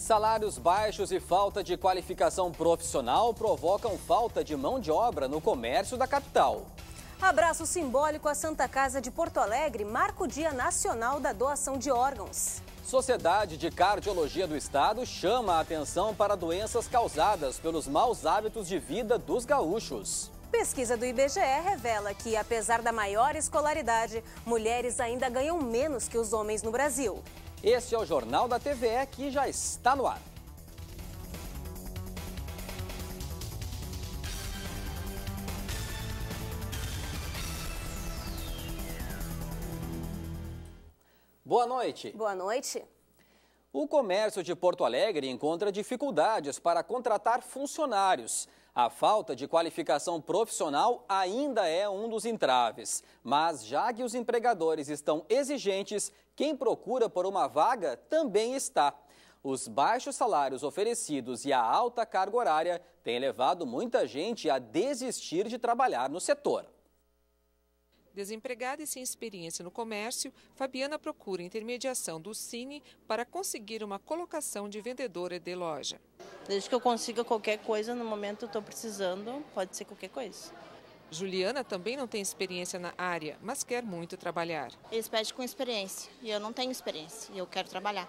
Salários baixos e falta de qualificação profissional provocam falta de mão de obra no comércio da capital. Abraço simbólico à Santa Casa de Porto Alegre marca o Dia Nacional da Doação de Órgãos. Sociedade de Cardiologia do Estado chama a atenção para doenças causadas pelos maus hábitos de vida dos gaúchos. Pesquisa do IBGE revela que, apesar da maior escolaridade, mulheres ainda ganham menos que os homens no Brasil. Este é o Jornal da TVE que já está no ar. Boa noite. Boa noite. O comércio de Porto Alegre encontra dificuldades para contratar funcionários. A falta de qualificação profissional ainda é um dos entraves. Mas já que os empregadores estão exigentes, quem procura por uma vaga também está. Os baixos salários oferecidos e a alta carga horária têm levado muita gente a desistir de trabalhar no setor. Desempregada e sem experiência no comércio, Fabiana procura intermediação do Cine para conseguir uma colocação de vendedora de loja. Desde que eu consiga qualquer coisa, no momento eu estou precisando, pode ser qualquer coisa. Juliana também não tem experiência na área, mas quer muito trabalhar. Eles pedem com experiência e eu não tenho experiência e eu quero trabalhar.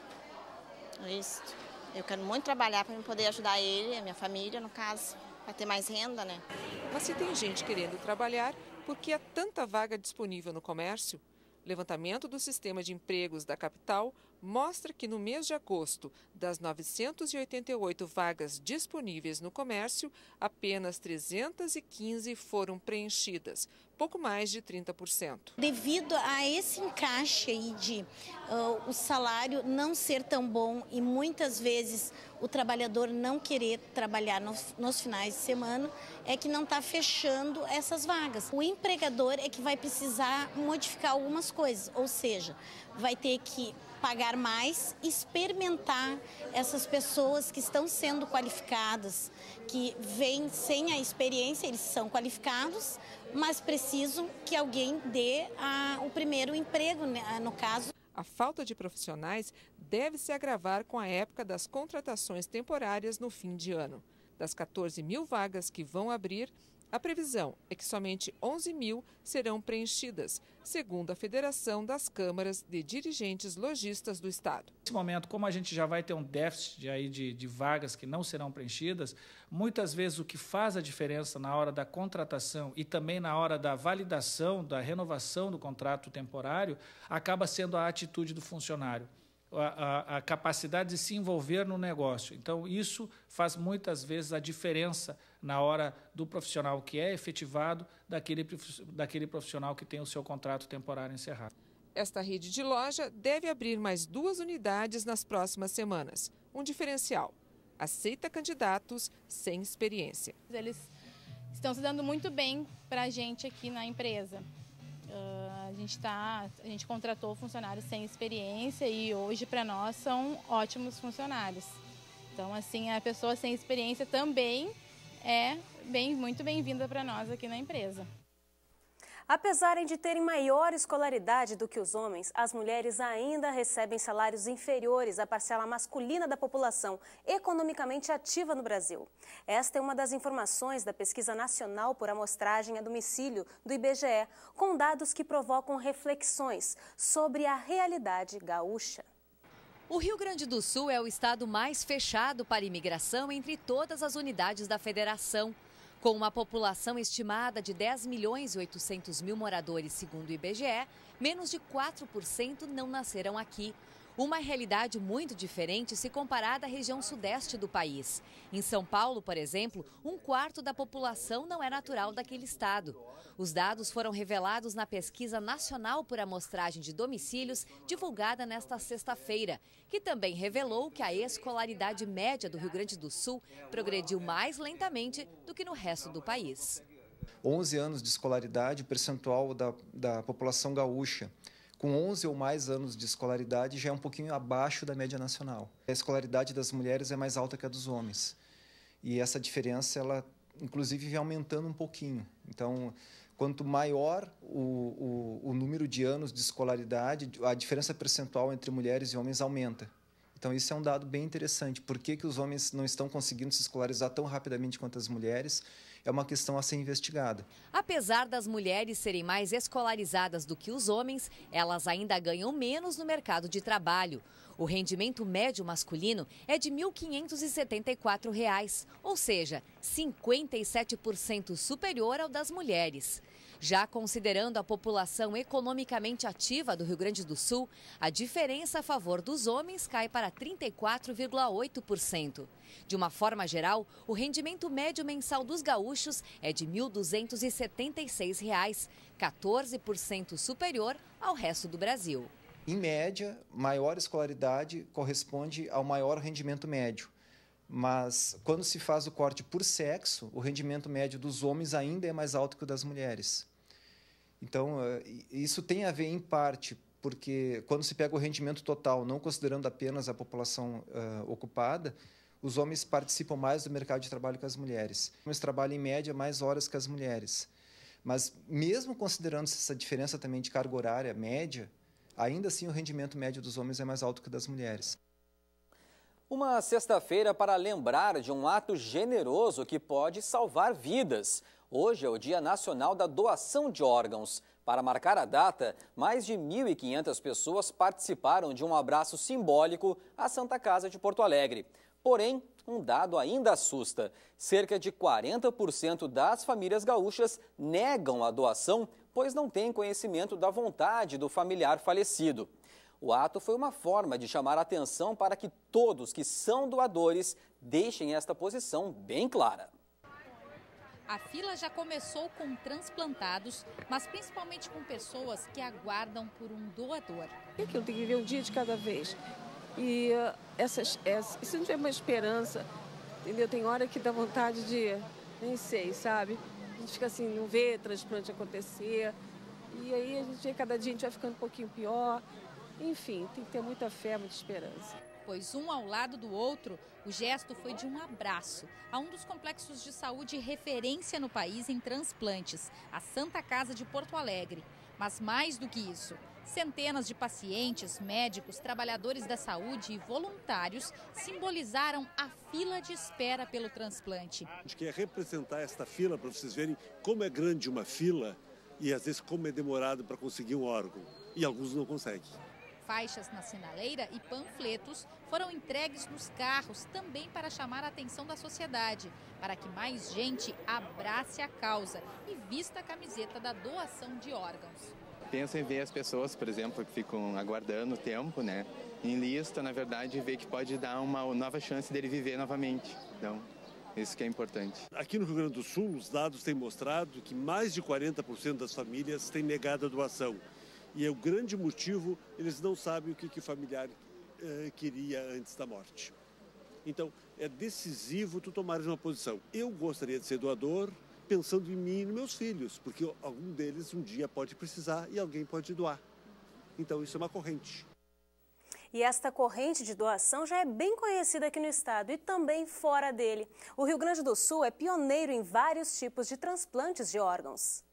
É isso. Eu quero muito trabalhar para poder ajudar ele, a minha família, no caso, para ter mais renda, né? Mas se tem gente querendo trabalhar, por que há tanta vaga disponível no comércio? Levantamento do Sistema de Empregos da capital mostra que no mês de agosto, das 988 vagas disponíveis no comércio, apenas 315 foram preenchidas, pouco mais de 30%. Devido a esse encaixe aí de o salário não ser tão bom e muitas vezes o trabalhador não querer trabalhar nos finais de semana, é que não está fechando essas vagas. O empregador é que vai precisar modificar algumas coisas, ou seja, vai ter que pagar mais, experimentar essas pessoas que estão sendo qualificadas, que vêm sem a experiência, eles são qualificados, mas precisam que alguém dê o primeiro emprego, no caso. A falta de profissionais deve se agravar com a época das contratações temporárias no fim de ano. Das 14 mil vagas que vão abrir, a previsão é que somente 11 mil serão preenchidas, segundo a Federação das Câmaras de Dirigentes Lojistas do Estado. Nesse momento, como a gente já vai ter um déficit aí de vagas que não serão preenchidas, muitas vezes o que faz a diferença na hora da contratação e também na hora da validação, da renovação do contrato temporário, acaba sendo a atitude do funcionário. A capacidade de se envolver no negócio. Então, isso faz muitas vezes a diferença na hora do profissional que é efetivado daquele profissional que tem o seu contrato temporário encerrado. Esta rede de loja deve abrir mais 2 unidades nas próximas semanas. Um diferencial: aceita candidatos sem experiência. Eles estão se dando muito bem para a gente aqui na empresa. A gente contratou funcionários sem experiência e hoje para nós são ótimos funcionários. Então, assim, a pessoa sem experiência também é muito bem-vinda para nós aqui na empresa. Apesar de terem maior escolaridade do que os homens, as mulheres ainda recebem salários inferiores à parcela masculina da população economicamente ativa no Brasil. Esta é uma das informações da Pesquisa Nacional por Amostragem a Domicílio do IBGE, com dados que provocam reflexões sobre a realidade gaúcha. O Rio Grande do Sul é o estado mais fechado para imigração entre todas as unidades da federação. Com uma população estimada de 10 milhões e 800 mil moradores, segundo o IBGE, menos de 4% não nasceram aqui. Uma realidade muito diferente se comparada à região sudeste do país. Em São Paulo, por exemplo, 1/4 da população não é natural daquele estado. Os dados foram revelados na Pesquisa Nacional por Amostragem de Domicílios, divulgada nesta sexta-feira, que também revelou que a escolaridade média do Rio Grande do Sul progrediu mais lentamente do que no resto do país. 11 anos de escolaridade, percentual da população gaúcha com 11 ou mais anos de escolaridade já é um pouquinho abaixo da média nacional. A escolaridade das mulheres é mais alta que a dos homens. E essa diferença, ela inclusive vem aumentando um pouquinho. Então, quanto maior o número de anos de escolaridade, a diferença percentual entre mulheres e homens aumenta. Então, isso é um dado bem interessante. Por que os homens não estão conseguindo se escolarizar tão rapidamente quanto as mulheres? É uma questão a ser investigada. Apesar das mulheres serem mais escolarizadas do que os homens, elas ainda ganham menos no mercado de trabalho. O rendimento médio masculino é de R$ 1.574, ou seja, 57% superior ao das mulheres. Já considerando a população economicamente ativa do Rio Grande do Sul, a diferença a favor dos homens cai para 34,8%. De uma forma geral, o rendimento médio mensal dos gaúchos é de R$ 1.276, 14% superior ao resto do Brasil. Em média, maior escolaridade corresponde ao maior rendimento médio. Mas, quando se faz o corte por sexo, o rendimento médio dos homens ainda é mais alto que o das mulheres. Então, isso tem a ver, em parte, porque quando se pega o rendimento total, não considerando apenas a população ocupada, os homens participam mais do mercado de trabalho que as mulheres. Os homens trabalham, em média, mais horas que as mulheres. Mas, mesmo considerando essa diferença também de carga horária média, ainda assim o rendimento médio dos homens é mais alto que o das mulheres. Uma sexta-feira para lembrar de um ato generoso que pode salvar vidas. Hoje é o Dia Nacional da Doação de Órgãos. Para marcar a data, mais de 1.500 pessoas participaram de um abraço simbólico à Santa Casa de Porto Alegre. Porém, um dado ainda assusta. Cerca de 40% das famílias gaúchas negam a doação, pois não têm conhecimento da vontade do familiar falecido. O ato foi uma forma de chamar a atenção para que todos que são doadores deixem esta posição bem clara. A fila já começou com transplantados, mas principalmente com pessoas que aguardam por um doador. Aquilo tem que viver um dia de cada vez. E se não tiver uma esperança, entendeu? Tem hora que dá vontade de, nem sei, sabe? A gente fica assim, não vê transplante acontecer. E aí a gente vê cada dia a gente vai ficando um pouquinho pior. Enfim, tem que ter muita fé, muita esperança. Pois um ao lado do outro, o gesto foi de um abraço a um dos complexos de saúde referência no país em transplantes, a Santa Casa de Porto Alegre. Mas mais do que isso, centenas de pacientes, médicos, trabalhadores da saúde e voluntários simbolizaram a fila de espera pelo transplante. A gente quer representar esta fila para vocês verem como é grande uma fila e às vezes como é demorado para conseguir um órgão. E alguns não conseguem. Faixas na sinaleira e panfletos foram entregues nos carros também para chamar a atenção da sociedade, para que mais gente abrace a causa e vista a camiseta da doação de órgãos. Penso em ver as pessoas, por exemplo, que ficam aguardando o tempo, né, em lista, na verdade, ver que pode dar uma nova chance dele viver novamente. Então, isso que é importante. Aqui no Rio Grande do Sul, os dados têm mostrado que mais de 40% das famílias têm negado a doação. E é o grande motivo, eles não sabem o que o familiar queria antes da morte. Então, é decisivo tu tomares uma posição. Eu gostaria de ser doador pensando em mim e nos meus filhos, porque algum deles um dia pode precisar e alguém pode doar. Então, isso é uma corrente. E esta corrente de doação já é bem conhecida aqui no estado e também fora dele. O Rio Grande do Sul é pioneiro em vários tipos de transplantes de órgãos.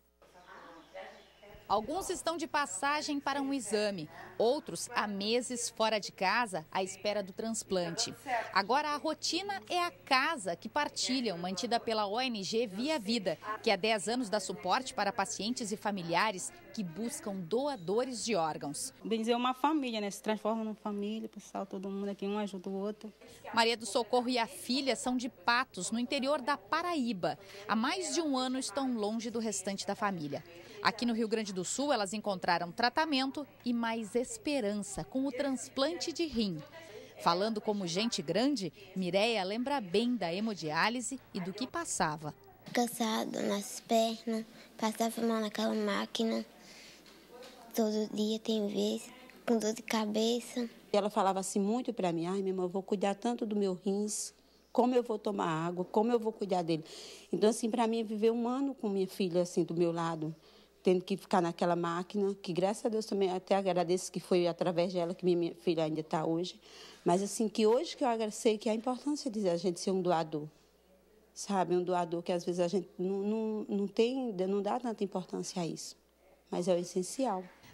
Alguns estão de passagem para um exame, outros há meses fora de casa à espera do transplante. Agora a rotina é a casa que partilham, mantida pela ONG Via Vida, que há 10 anos dá suporte para pacientes e familiares que buscam doadores de órgãos. Bem dizer, uma família, né? Se transforma numa família, pessoal, todo mundo aqui, um ajuda o outro. Maria do Socorro e a filha são de Patos, no interior da Paraíba. Há mais de um ano estão longe do restante da família. Aqui no Rio Grande do Sul, elas encontraram tratamento e mais esperança com o transplante de rim. Falando como gente grande, Mireia lembra bem da hemodiálise e do que passava. Cansado nas pernas, passava mal naquela máquina. Todo dia tem vez, com dor de cabeça. Ela falava assim muito para mim, ai, minha irmã, eu vou cuidar tanto do meu rins, como eu vou tomar água, como eu vou cuidar dele. Então, assim, para mim, viver um ano com minha filha, assim, do meu lado, tendo que ficar naquela máquina, que graças a Deus também até agradeço que foi através dela que minha filha ainda está hoje. Mas assim, que hoje que eu sei que a importância de a gente ser um doador, sabe? Um doador que às vezes a gente não dá tanta importância a isso, mas é o essencial.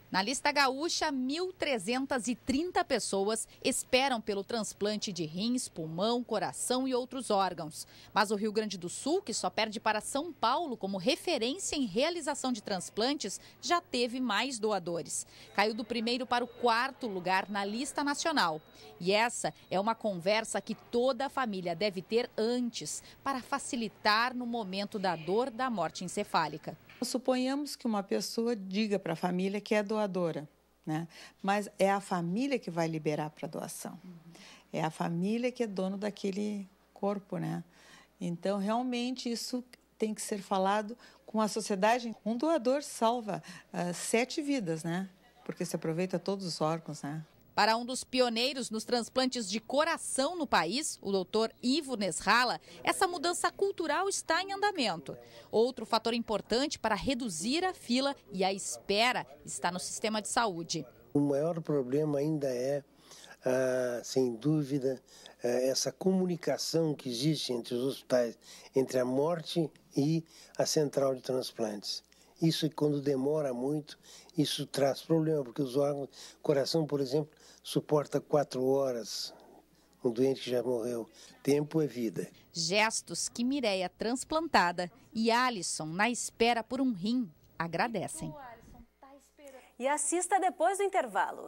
Na lista gaúcha, 1.330 pessoas esperam pelo transplante de rins, pulmão, coração e outros órgãos. Mas o Rio Grande do Sul, que só perde para São Paulo como referência em realização de transplantes, já teve mais doadores. Caiu do 1º para o 4º lugar na lista nacional. E essa é uma conversa que toda a família deve ter antes, para facilitar no momento da dor da morte encefálica. Suponhamos que uma pessoa diga para a família que é doadora, né? Mas é a família que vai liberar para a doação. É a família que é dono daquele corpo, né? Então, realmente, isso tem que ser falado com a sociedade. Um doador salva 7 vidas, né? Porque se aproveita todos os órgãos, né? Para um dos pioneiros nos transplantes de coração no país, o Dr. Ivo Nesrala, essa mudança cultural está em andamento. Outro fator importante para reduzir a fila e a espera está no sistema de saúde. O maior problema ainda é, sem dúvida, essa comunicação que existe entre os hospitais, entre a morte e a central de transplantes. Isso, quando demora muito, isso traz problema, porque os órgãos, coração, por exemplo, suporta 4 horas, um doente que já morreu. Tempo é vida. Gestos que Mireia, transplantada, e Alisson, na espera por um rim, agradecem. E assista depois do intervalo.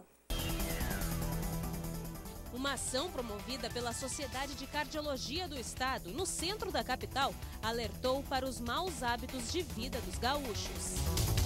Uma ação promovida pela Sociedade de Cardiologia do Estado, no centro da capital, alertou para os maus hábitos de vida dos gaúchos.